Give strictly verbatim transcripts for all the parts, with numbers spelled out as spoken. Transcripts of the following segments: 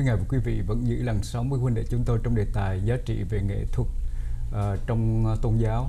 Quý ngài và quý vị vẫn giữ làn sóng với huynh đệ chúng tôi trong đề tài giá trị về nghệ thuật uh, trong uh, tôn giáo.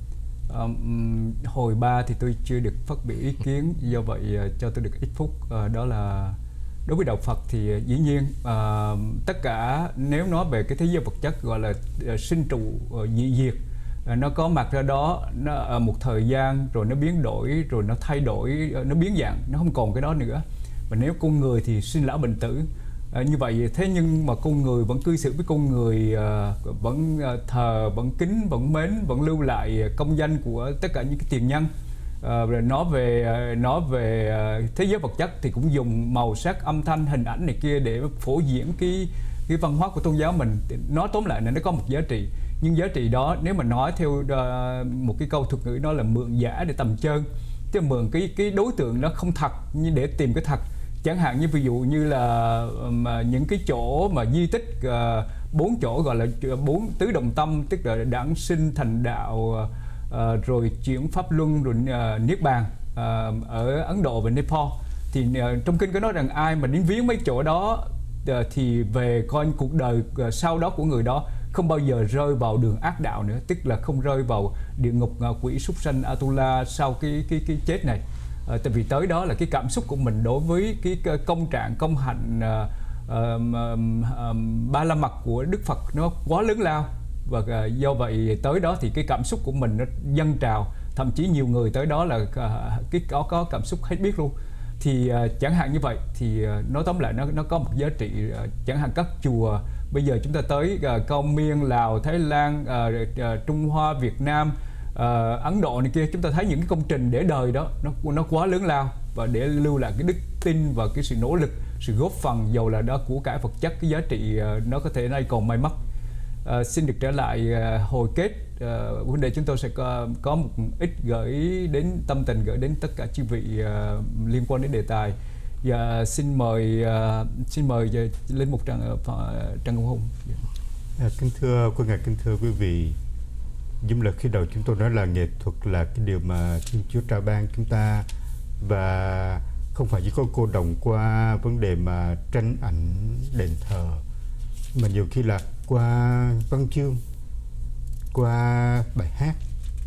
Um, hồi ba thì tôi chưa được phát biểu ý kiến, do vậy uh, cho tôi được ít phút. Uh, đó là đối với đạo Phật thì uh, dĩ nhiên uh, tất cả nếu nói về cái thế giới vật chất gọi là uh, sinh trụ uh, dị diệt, uh, nó có mặt ra đó nó ở uh, một thời gian rồi nó biến đổi, rồi nó thay đổi, uh, nó biến dạng, nó không còn cái đó nữa. Và nếu con người thì sinh lão bệnh tử. À, như vậy thế nhưng mà con người vẫn cư xử với con người, uh, vẫn uh, thờ, vẫn kính, vẫn mến, vẫn lưu lại công danh của tất cả những cái tiền nhân. Uh, rồi nói về uh, nói về uh, thế giới vật chất thì cũng dùng màu sắc, âm thanh, hình ảnh này kia để phổ diễn cái cái văn hóa của tôn giáo mình. Nói tóm lại là nó có một giá trị, nhưng giá trị đó nếu mà nói theo uh, một cái câu thuật ngữ đó là mượn giả để tầm trơn, tức là mượn cái cái đối tượng nó không thật như để tìm cái thật. Chẳng hạn như ví dụ như là mà những cái chỗ mà di tích uh, bốn chỗ gọi là bốn tứ đồng tâm, tức là đản sinh, thành đạo, uh, rồi chuyển pháp luân, rồi uh, niết bàn uh, ở Ấn Độ và Nepal. Thì uh, trong kinh có nói rằng ai mà đến viếng mấy chỗ đó uh, thì về coi cuộc đời uh, sau đó của người đó không bao giờ rơi vào đường ác đạo nữa, tức là không rơi vào địa ngục, uh, quỷ súc sanh Atula sau cái cái cái chết này. À, tại vì tới đó là cái cảm xúc của mình đối với cái công trạng, công hạnh, uh, uh, uh, ba la mật của Đức Phật nó quá lớn lao, và uh, do vậy tới đó thì cái cảm xúc của mình nó dâng trào, thậm chí nhiều người tới đó là uh, cái có có cảm xúc hết biết luôn. Thì uh, chẳng hạn như vậy thì uh, nói tóm lại nó nó có một giá trị. Uh, chẳng hạn các chùa bây giờ chúng ta tới uh, Cao Miên, Lào, Thái Lan, uh, uh, Trung Hoa, Việt Nam, Uh, Ấn Độ này kia, chúng ta thấy những cái công trình để đời đó nó nó quá lớn lao, và để lưu lại cái đức tin và cái sự nỗ lực, sự góp phần dầu là đó của cải vật chất, cái giá trị uh, nó có thể nay còn may mất. Uh, xin được trở lại uh, hồi kết. Uh, vấn đề chúng tôi sẽ có, có một ít gửi đến tâm tình, gửi đến tất cả chư vị uh, liên quan đến đề tài. Và xin mời uh, xin mời uh, lên một Trần uh, Trần Công Hùng. À, kính thưa quý ngài, kính thưa quý vị. Giống là khi đầu chúng tôi nói là nghệ thuật là cái điều mà Thiên Chúa trao ban chúng ta, và không phải chỉ có cô đồng qua vấn đề mà tranh ảnh, đền thờ, mà nhiều khi là qua văn chương, qua bài hát.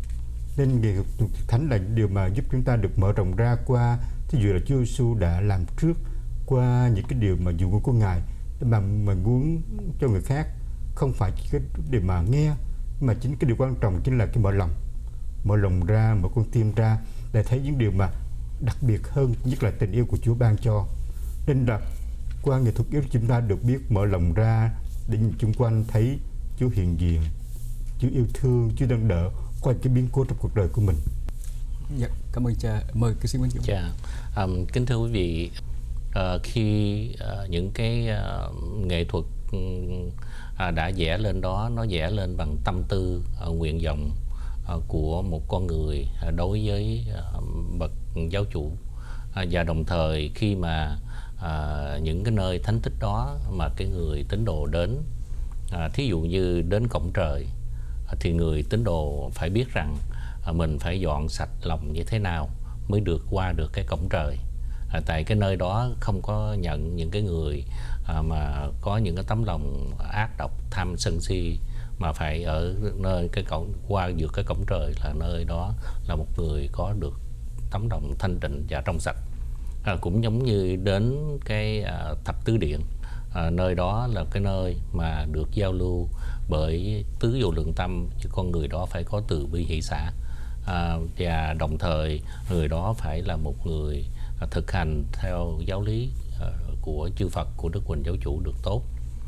Nên nghệ thuật thánh là điều mà giúp chúng ta được mở rộng ra qua, thí dụ là Chúa Giêsu đã làm trước, qua những cái điều mà dùng ngôn của Ngài để mà mình muốn cho người khác, không phải chỉ cái điều mà nghe, mà chính cái điều quan trọng chính là cái mở lòng, mở lòng ra, mở con tim ra để thấy những điều mà đặc biệt hơn, nhất là tình yêu của Chúa ban cho. Nên là qua nghệ thuật yêu chúng ta được biết mở lòng ra để nhìn chung quanh thấy Chúa hiện diện, Chúa yêu thương, Chúa đang đỡ qua cái biến cố trong cuộc đời của mình. Dạ, cảm ơn cha. Mời cái xin Nguyễn. Dạ, um, kính thưa quý vị, uh, khi uh, những cái uh, nghệ thuật um, À, đã vẽ lên đó, nó vẽ lên bằng tâm tư, à, nguyện vọng à, của một con người à, đối với à, bậc giáo chủ, à, và đồng thời khi mà à, những cái nơi thánh tích đó mà cái người tín đồ đến, à, thí dụ như đến cổng trời, à, thì người tín đồ phải biết rằng à, mình phải dọn sạch lòng như thế nào mới được qua được cái cổng trời. À, tại cái nơi đó không có nhận những cái người à, mà có những cái tấm lòng ác độc, tham sân si, mà phải ở nơi cái cổng, qua vượt cái cổng trời là nơi đó là một người có được tấm lòng thanh tịnh và trong sạch. À, cũng giống như đến cái à, thập tứ điện, à, nơi đó là cái nơi mà được giao lưu bởi tứ vô lượng tâm, chứ con người đó phải có từ bi hỷ xả, à, và đồng thời người đó phải là một người thực hành theo giáo lý uh, của chư Phật, của Đức Huỳnh Giáo Chủ được tốt.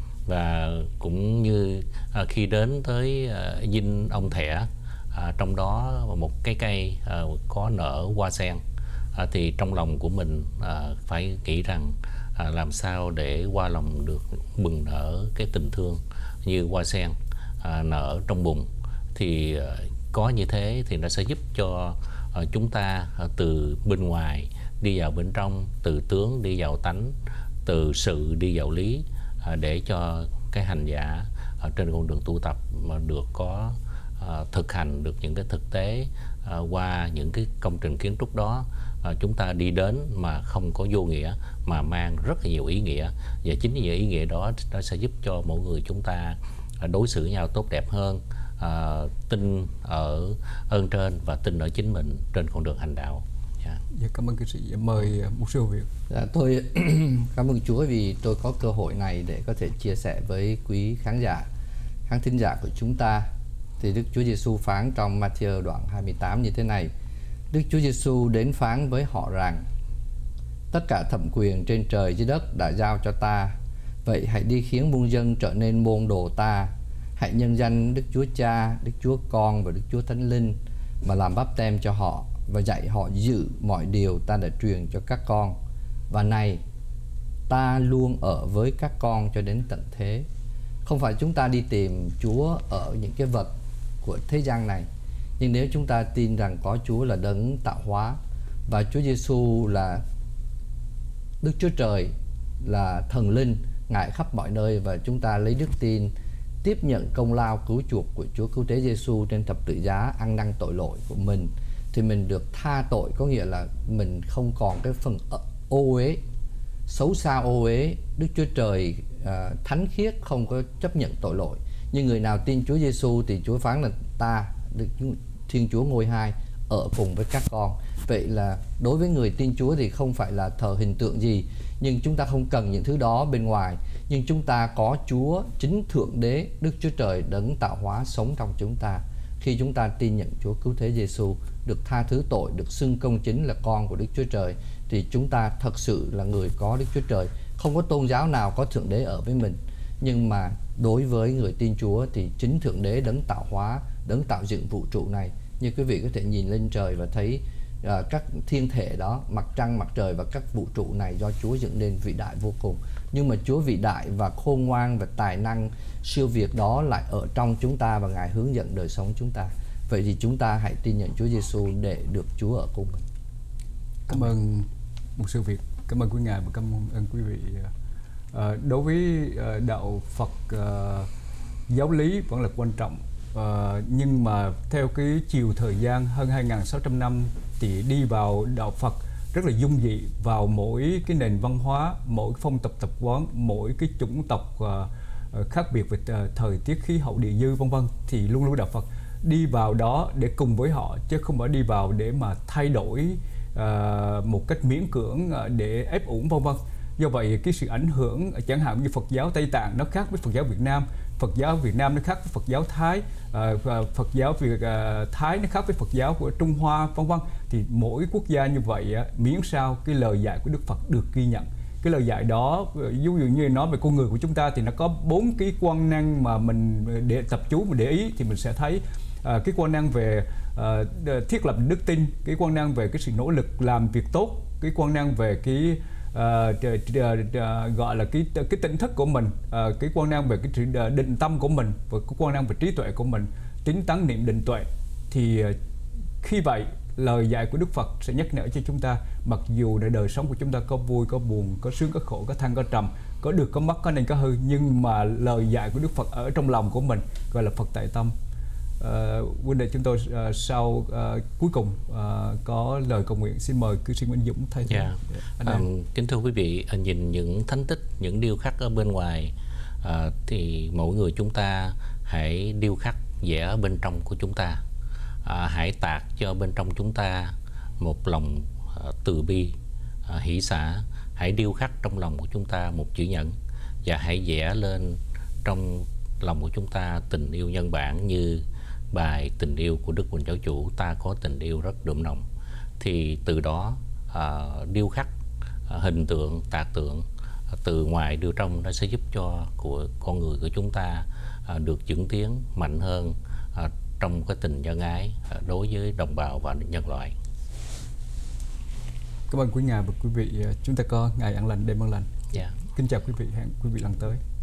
Và cũng như uh, khi đến tới uh, dinh ông Thẻ, uh, trong đó một cái cây uh, có nở hoa sen, uh, thì trong lòng của mình uh, phải nghĩ rằng uh, làm sao để hoa lòng được bừng nở cái tình thương như hoa sen uh, nở trong bùn. Thì uh, có như thế thì nó sẽ giúp cho uh, chúng ta uh, từ bên ngoài đi vào bên trong, từ tướng đi vào tánh, từ sự đi vào lý, à, để cho cái hành giả ở trên con đường tu tập mà được có à, thực hành được những cái thực tế à, qua những cái công trình kiến trúc đó, à, chúng ta đi đến mà không có vô nghĩa, mà mang rất là nhiều ý nghĩa, và chính những ý nghĩa đó nó sẽ giúp cho mỗi người chúng ta đối xử nhau tốt đẹp hơn, à, tin ở ơn trên và tin ở chính mình trên con đường hành đạo. Yeah. Dạ, cảm ơn cư sĩ. Mời mục sư Việt. Dạ, tôi cảm ơn Chúa vì tôi có cơ hội này để có thể chia sẻ với quý khán giả, khán thính giả của chúng ta. Thì Đức Chúa Giêsu phán trong Ma-thi-ơ đoạn hai mươi tám như thế này: Đức Chúa Giêsu đến phán với họ rằng: tất cả thẩm quyền trên trời dưới đất đã giao cho ta, vậy hãy đi khiến muôn dân trở nên môn đồ ta. Hãy nhân danh Đức Chúa Cha, Đức Chúa Con và Đức Chúa Thánh Linh mà làm báp têm cho họ, và dạy họ giữ mọi điều ta đã truyền cho các con. Và này, ta luôn ở với các con cho đến tận thế. Không phải chúng ta đi tìm Chúa ở những cái vật của thế gian này, nhưng nếu chúng ta tin rằng có Chúa là đấng tạo hóa, và Chúa Giêsu là Đức Chúa Trời, là thần linh ngài khắp mọi nơi, và chúng ta lấy đức tin tiếp nhận công lao cứu chuộc của Chúa Cứu Thế Giêsu trên thập tự giá, ăn năn tội lỗi của mình, thì mình được tha tội. Có nghĩa là mình không còn cái phần ô uế, xấu xa ô uế. Đức Chúa Trời uh, thánh khiết, không có chấp nhận tội lỗi. Nhưng người nào tin Chúa Giêsu thì Chúa phán là ta, Đức Thiên Chúa ngôi hai, ở cùng với các con. Vậy là đối với người tin Chúa thì không phải là thờ hình tượng gì, nhưng chúng ta không cần những thứ đó bên ngoài. Nhưng chúng ta có Chúa, chính Thượng Đế, Đức Chúa Trời đấng tạo hóa sống trong chúng ta. Khi chúng ta tin nhận Chúa Cứu Thế Giêsu, được tha thứ tội, được xưng công chính là con của Đức Chúa Trời, thì chúng ta thật sự là người có Đức Chúa Trời. Không có tôn giáo nào có Thượng Đế ở với mình. Nhưng mà đối với người tin Chúa thì chính Thượng Đế đấng tạo hóa, đấng tạo dựng vũ trụ này. Như quý vị có thể nhìn lên trời và thấy uh, các thiên thể đó, mặt trăng, mặt trời và các vũ trụ này do Chúa dựng nên vĩ đại vô cùng. Nhưng mà Chúa vĩ đại và khôn ngoan và tài năng siêu việt đó lại ở trong chúng ta, và Ngài hướng dẫn đời sống chúng ta. Vậy thì chúng ta hãy tin nhận Chúa Giêsu để được Chúa ở cùng mình. Cảm ơn mục sư Việt, cảm ơn quý ngài và cảm ơn quý vị. À, đối với uh, đạo Phật, uh, giáo lý vẫn là quan trọng. Uh, nhưng mà theo cái chiều thời gian hơn hai nghìn sáu trăm năm thì đi vào đạo Phật rất là dung dị vào mỗi cái nền văn hóa, mỗi phong tục tập quán, mỗi cái chủng tộc uh, khác biệt về uh, thời tiết, khí hậu, địa dư vân vân, thì luôn luôn đạo Phật đi vào đó để cùng với họ, chứ không phải đi vào để mà thay đổi uh, một cách miễn cưỡng uh, để ép uổng vân vân. Do vậy cái sự ảnh hưởng chẳng hạn như Phật giáo Tây Tạng nó khác với Phật giáo Việt Nam, Phật giáo Việt Nam nó khác với Phật giáo Thái, uh, Phật giáo Việt uh, Thái nó khác với Phật giáo của Trung Hoa vân vân. Thì mỗi quốc gia như vậy uh, miễn sao cái lời dạy của Đức Phật được ghi nhận. Cái lời dạy đó, ví dụ như nói về con người của chúng ta thì nó có bốn cái quan năng mà mình để tập chú mình để ý thì mình sẽ thấy uh, cái quan năng về uh, thiết lập đức tin, cái quan năng về cái sự nỗ lực làm việc tốt, cái quan năng về cái Uh, uh, uh, uh, gọi là cái cái tỉnh thức của mình, uh, cái quan năng về cái sự uh, định tâm của mình, và cái quan năng về trí tuệ của mình, tín tấn niệm định tuệ. Thì uh, khi vậy lời dạy của Đức Phật sẽ nhắc nhở cho chúng ta, mặc dùในđời sống của chúng ta có vui, có buồn, có sướng, có khổ, có thăng, có trầm, có được, có mất, có nên, có hư, nhưng mà lời dạy của Đức Phật ở trong lòng của mình, gọi là Phật tại tâm. Uh, vấn đề chúng tôi uh, sau uh, cuối cùng uh, có lời cầu nguyện. Xin mời cư sĩ Nguyễn Dũng thay thế. Yeah. Um, kính thưa quý vị, nhìn những thánh tích, những điêu khắc ở bên ngoài, uh, thì mỗi người chúng ta hãy điêu khắc vẽ ở bên trong của chúng ta. Uh, hãy tạc cho bên trong chúng ta một lòng uh, từ bi, uh, hỷ xả. Hãy điêu khắc trong lòng của chúng ta một chữ nhẫn, và hãy vẽ lên trong lòng của chúng ta tình yêu nhân bản như bài tình yêu của Đức Quỳnh Giáo Chủ, ta có tình yêu rất đượm nồng. Thì từ đó uh, điêu khắc uh, hình tượng, tạc tượng uh, từ ngoài đưa trong, nó sẽ giúp cho của con người của chúng ta uh, được chứng tiến mạnh hơn uh, trong cái tình nhân ái uh, đối với đồng bào và nhân loại. Cảm ơn quý ngài và quý vị. Chúng ta có ngày an lành, đêm an lành. Yeah. Kính chào quý vị, hẹn quý vị lần tới.